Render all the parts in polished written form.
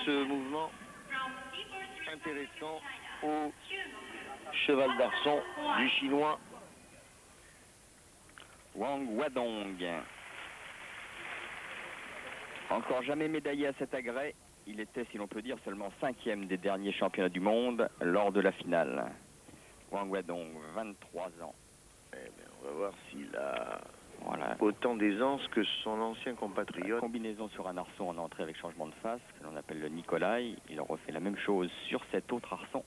ce mouvement intéressant au cheval d'arçon du chinois Wang Wadong. Encore jamais médaillé à cet agrès, il était, si l'on peut dire, seulement 5e des derniers championnats du monde lors de la finale. Wang Wadong, 23 ans. Eh bien, on va voir s'il a Voilà. autant d'aisance que son ancien compatriote. Combinaison sur un arçon en entrée avec changement de face, que l'on appelle le Nikolai. Il refait la même chose sur cet autre arçon.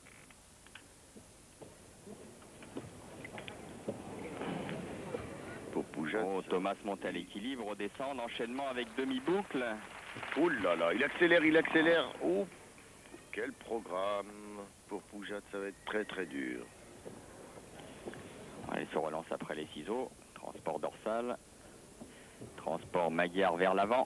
Pour Poujade. Oh, Thomas monte à l'équilibre, au descend, enchaînement avec demi-boucle. Oh là là, il accélère, il accélère. Oh, quel programme. Pour Poujade, ça va être très très dur. Il se relance après les ciseaux. Transport dorsal. Transport Magyar vers l'avant.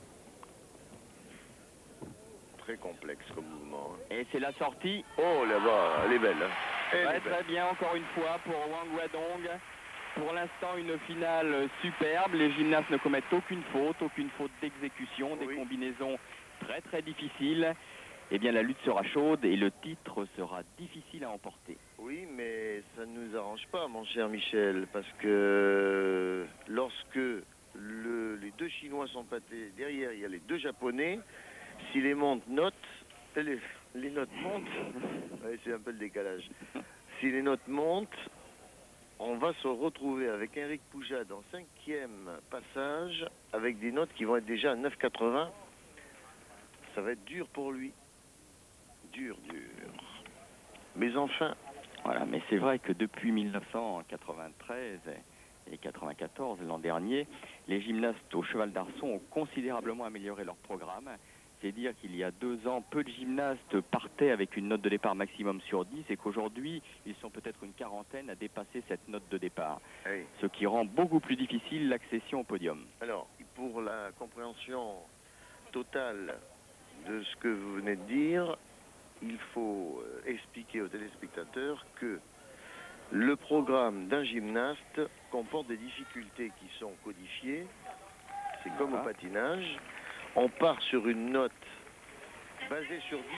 Très complexe comme mouvement. Et c'est la sortie. Oh là-bas, elle est belle. Hein. Elle est Très belle. bien, encore une fois pour Wang Wadong. Pour l'instant, une finale superbe. Les gymnastes ne commettent aucune faute d'exécution, des combinaisons très très difficiles. Eh bien, la lutte sera chaude et le titre sera difficile à emporter. Oui, mais ça ne nous arrange pas, mon cher Michel, parce que lorsque les deux Chinois sont pâtés, derrière il y a les deux Japonais, si les montes notent, les notes montent, ouais, c'est un peu le décalage, si les notes montent, on va se retrouver avec Henrik Poujade en 5e passage, avec des notes qui vont être déjà à 9,80. Ça va être dur pour lui. Dur. Mais enfin... Voilà, mais c'est vrai que depuis 1993 et 94, l'an dernier, les gymnastes au cheval d'arçon ont considérablement amélioré leur programme. C'est dire qu'il y a 2 ans, peu de gymnastes partaient avec une note de départ maximum sur 10 et qu'aujourd'hui, ils sont peut-être une quarantaine à dépasser cette note de départ. Oui. Ce qui rend beaucoup plus difficile l'accession au podium. Alors, pour la compréhension totale de ce que vous venez de dire, il faut expliquer aux téléspectateurs que le programme d'un gymnaste comporte des difficultés qui sont codifiées. C'est comme au patinage. On part sur une note basée sur 10